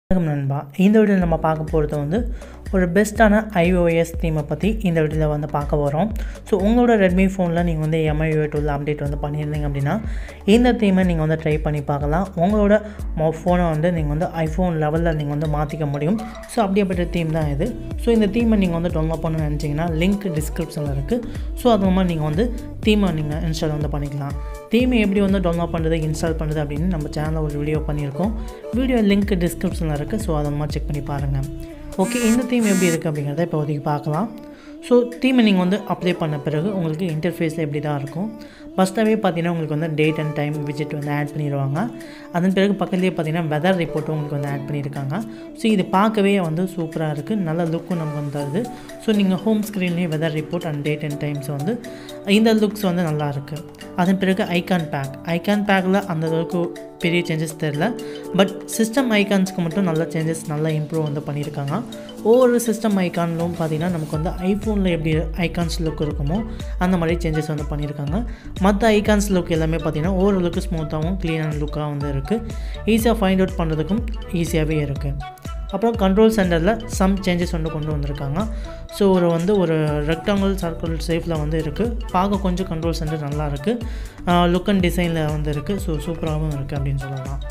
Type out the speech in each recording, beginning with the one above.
வணக்கம் நண்பா. இந்த வீடியோவில் நம்ம பார்க்க போகிறது வந்து ஒரு பெஸ்ட்டான iOS தீமை பற்றி இந்த வீடியோவில் வந்து பார்க்க போகிறோம். ஸோ உங்களோட ரெட்மி ஃபோனில் நீங்கள் வந்து MIUI 12 அப்டேட் வந்து பண்ணியிருந்தீங்க அப்படின்னா இந்த தீமை நீங்கள் வந்து ட்ரை பண்ணி பார்க்கலாம். உங்களோட ஃபோனை வந்து நீங்கள் வந்து ஐஃபோன் லெவலில் நீங்கள் வந்து மாற்றிக்க முடியும். ஸோ அப்படியேப்பட்ட தீம் தான் இது. ஸோ இந்த தீமை நீங்கள் வந்து டவுன்லோட் பண்ண நினச்சிங்கன்னா லிங்க் டிஸ்கிரிப்ஷனில் இருக்குது. ஸோ அது மாதிரி நீங்கள் வந்து தீமை நீங்கள் இன்ஸ்டால் வந்து பண்ணிக்கலாம். தீமை எப்படி வந்து டவுன்லோட் பண்ணுறது இன்ஸ்டால் பண்ணுறது அப்படின்னு நம்ம சேனலில் ஒரு வீடியோ பண்ணியிருக்கோம். வீடியோ லிங்க் டிஸ்கிரிப்ஷனில் இருக்குது. ஸோ அதை மாதிரி செக் பண்ணி பாருங்கள். ஓகே, இந்த தீம் எப்படி இருக்குது அப்படிங்கிறத இப்போதைக்கு பார்க்கலாம். ஸோ தீமை நீங்கள் வந்து அப்ளை பண்ண பிறகு உங்களுக்கு இன்டர்ஃபேஸில் எப்படி தான் இருக்கும். ஃபஸ்ட்டாகவே பார்த்தீங்கன்னா உங்களுக்கு வந்து டேட் அண்ட் டைம் விஜெட் வந்து ஆட் பண்ணிடுவாங்க. அதன் பிறகு பக்கத்துலேயே பார்த்தீங்கன்னா வெதர் ரிப்போர்ட்டும் உங்களுக்கு வந்து ஆட் பண்ணியிருக்காங்க. ஸோ இது பார்க்கவே வந்து சூப்பராக இருக்குது, நல்ல லுக்கும் நமக்கு வந்து தருது. ஸோ நீங்கள் ஹோம் ஸ்க்ரீன்லேயே weather report and date and times வந்து இந்த லுக்ஸ் வந்து நல்லா இருக்குது. அதன் பிறகு ஐகான் பேக்கில் அந்த அளவுக்கு பெரிய சேஞ்சஸ் தெரில. பட் சிஸ்டம் ஐகான்ஸ்க்கு மட்டும் நல்ல சேஞ்சஸ், நல்லா இம்ப்ரூவ் வந்து பண்ணியிருக்காங்க. ஒவ்வொரு சிஸ்டம் ஐகான்லும் பார்த்திங்கன்னா நமக்கு வந்து ஐஃபோனில் எப்படி ஐகான்ஸ் லுக் இருக்குமோ அந்த மாதிரி சேஞ்சஸ் வந்து பண்ணியிருக்காங்க. மற்ற ஐகான்ஸ் லுக் எல்லாமே பார்த்திங்கன்னா ஓரளவுக்கு ஸ்மூத்தாகவும் க்ளீன் அண்ட் லுக்காக வந்து இருக்குது. ஈஸியாக ஃபைண்ட் அவுட் பண்ணுறதுக்கும் ஈஸியாகவே இருக்குது. அப்புறம் கண்ட்ரோல் சென்டரில் சம் சேஞ்சஸ் வந்து கொண்டு வந்திருக்காங்க. ஸோ ஒரு ரெக்டாங்கிள் சர்க்கிள் ஷேப்பில் வந்து இருக்குது. பார்க்க கொஞ்சம் கண்ட்ரோல் சென்டர் நல்லா இருக்குது. லுக் அண்ட் டிசைனில் வந்து இருக்குது. ஸோ சூப்பராகவும் இருக்குது அப்படின்னு சொல்லலாம்.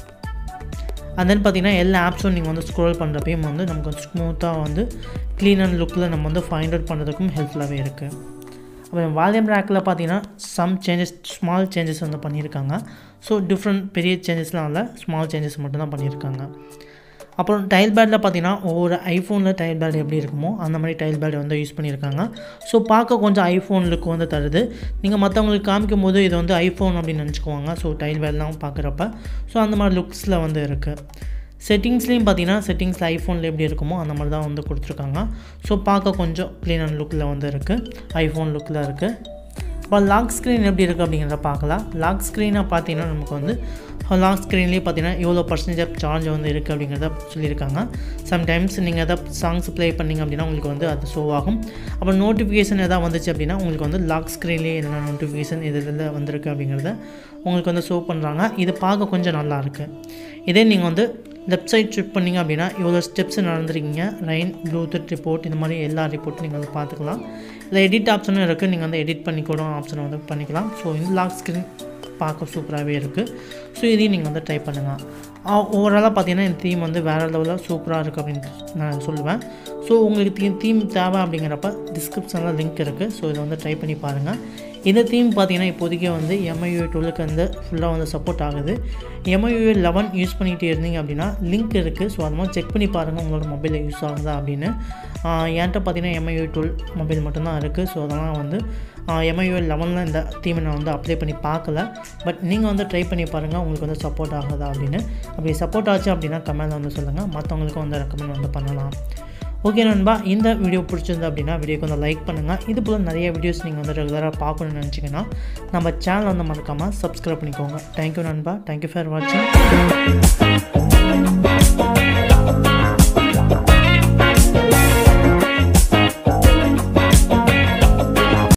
அண்ட் தென் பார்த்திங்கன்னா எல்லா ஆப்ஸும் நீங்கள் வந்து ஸ்க்ரோல் பண்ணுறப்பையும் வந்து நமக்கு வந்து ஸ்மூத்தாக வந்து க்ளீன் அண்ட் லுக்கில் நம்ம வந்து ஃபைண்ட் அவுட் பண்ணுறதுக்கும் ஹெல்ப்ஃபுல்லாகவே இருக்குது. அப்புறம் வால்யூம் ரேக்கில் பார்த்தீங்கன்னா சம் சேஞ்சஸ், ஸ்மால் சேஞ்சஸ் வந்து பண்ணியிருக்காங்க. ஸோ டிஃப்ரெண்ட் பெரிய சேஞ்சஸ்லாம் இல்லை, ஸ்மால் சேஞ்சஸ் மட்டும்தான் பண்ணியிருக்காங்க. அப்புறம் டைல் பேடில் பார்த்தீங்கன்னா ஒவ்வொரு ஐஃபோனில் டைல் பேட் எப்படி இருக்குமோ அந்த மாதிரி டைல் பேட் வந்து யூஸ் பண்ணியிருக்காங்க. ஸோ பார்க்க கொஞ்சம் ஐஃபோன் லுக் வந்து தருது. நீங்கள் மற்றவங்களுக்கு காமிக்கும் போது இது வந்து ஐஃபோன் அப்படின்னு நினச்சிக்குவாங்க. ஸோ டைல் பேட்லாம் பார்க்குறப்ப ஸோ அந்த மாதிரி லுக்ஸில் வந்து இருக்குது. செட்டிங்ஸ்லேயும் பார்த்தீங்கன்னா செட்டிங்ஸில் ஐஃபோனில் எப்படி இருக்குமோ அந்த மாதிரி தான் வந்து கொடுத்துருக்காங்க. ஸோ பார்க்க கொஞ்சம் க்ளீன் அண்ட் லுக்கில் வந்து இருக்குது, ஐஃபோன் லுக்கில் இருக்குது. இப்போ லாக் ஸ்க்ரீன் எப்படி இருக்குது அப்படிங்கிறத பார்க்கலாம். லாக் ஸ்க்ரீனை பார்த்தீங்கன்னா நமக்கு வந்து லாக் ஸ்க்ரீன்லேயே பார்த்தீங்கன்னா எவ்வளோ பர்சன்டேஜ் சார்ஜ் வந்து இருக்குது அப்படிங்கிறத சொல்லியிருக்காங்க. சம்டைம்ஸ் நீங்கள் எதாவது சாங்ஸ் ப்ளே பண்ணிங்க அப்படின்னா உங்களுக்கு வந்து அது ஷோ ஆகும். அப்புறம் நோட்டிஃபிகேஷன் எதாவது வந்துச்சு அப்படின்னா உங்களுக்கு வந்து லாக் ஸ்க்ரீன்லேயே என்னென்ன நோட்டிஃபிகேஷன் இதில் வந்திருக்கு அப்படிங்கிறத உங்களுக்கு வந்து ஷோ பண்ணுறாங்க. இது பார்க்க கொஞ்சம் நல்லாயிருக்கு. இதே நீங்கள் வந்து லெஃப்ட் சைட் ஷிஃப்ட் பண்ணிங்க அப்படின்னா இவ்வளோ ஸ்டெப்ஸ் நடந்துருக்கீங்க, ரெயின், ப்ளூடூத் ரிப்போர்ட், இந்த மாதிரி எல்லா ரிப்போர்ட்டும் நீங்கள் வந்து பார்த்துக்கலாம். இல்லை எடிட் ஆப்ஷனும் இருக்குது, நீங்கள் வந்து எடிட் பண்ணி கூட ஆப்ஷனை வந்து பண்ணிக்கலாம். ஸோ இந்த லாக் ஸ்க்ரீன் பார்க்க சூப்பராகவே இருக்குது. ஸோ இதையும் நீங்கள் வந்து ட்ரை பண்ணுங்கள். ஓவராலாக பார்த்தீங்கன்னா இந்த தீம் வந்து வேறு லெவலில் சூப்பராக இருக்குது அப்படின்னு நான் சொல்லுவேன். ஸோ உங்களுக்கு தீம் தேவை அப்படிங்கிறப்ப டிஸ்கிரிப்ஷனில் லிங்க் இருக்குது. ஸோ இதை வந்து ட்ரை பண்ணி பாருங்கள். இந்த தீம் பார்த்தீங்கன்னா இப்போதைக்கே வந்து MIUI 12க்கு வந்து ஃபுல்லாக வந்து சப்போர்ட் ஆகுது. MIUI 11 யூஸ் பண்ணிகிட்டு இருந்தீங்க அப்படின்னா லிங்க் இருக்குது. ஸோ அது மாதிரி செக் பண்ணி பாருங்கள் உங்களோட மொபைலில் யூஸ் ஆகுதா அப்படின்னு. என்கிட்ட பார்த்தீங்கன்னா MIUI 12 மொபைல் மட்டும்தான் இருக்குது. ஸோ அதெல்லாம் வந்து MIUI 11 இந்த தீமை நான் வந்து அப்ளை பண்ணி பார்க்கல. பட் நீங்கள் வந்து ட்ரை பண்ணி பாருங்கள் உங்களுக்கு வந்து சப்போர்ட் ஆகுதா அப்படின்னு. அப்படி சப்போர்ட் ஆச்சு அப்படின்னா கமெண்ட்டில் வந்து சொல்லுங்கள், மற்றவங்களுக்கும் வந்து ரெக்கமெண்ட் வந்து பண்ணலாம். ஓகே நண்பா, இந்த வீடியோ பிடிச்சிருந்தா அப்படின்னா வீடியோக்கு வந்து லைக் பண்ணுங்கள். இது போல் நிறைய வீடியோஸ் நீங்கள் வந்து ரெகுலராக பார்க்கணுன்னு நினச்சிங்கன்னா நம்ம சேனல் வந்து மறக்காமல் சப்ஸ்கிரைப் பண்ணிக்கோங்க. தேங்க்யூ நண்பா, தேங்க்யூ ஃபார் வாட்சிங்.